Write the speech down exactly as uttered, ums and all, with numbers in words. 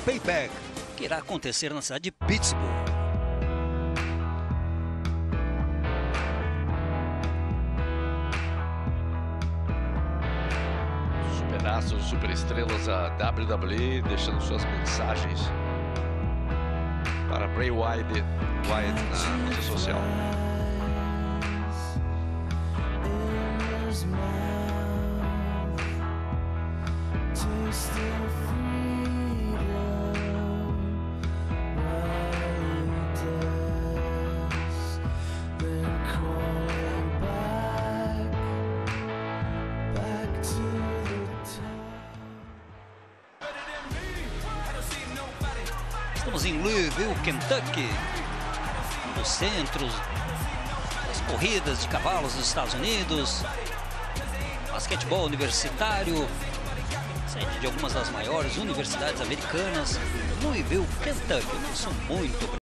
Payback, que irá acontecer na cidade de Pittsburgh. Superastros, superestrelas da W W E deixando suas mensagens para Bray Wyatt, Wyatt na rede social. Estamos em Louisville, Kentucky, um dos centros das corridas de cavalos dos Estados Unidos, basquetebol universitário, sede de algumas das maiores universidades americanas, Louisville, Kentucky. Eu sou muito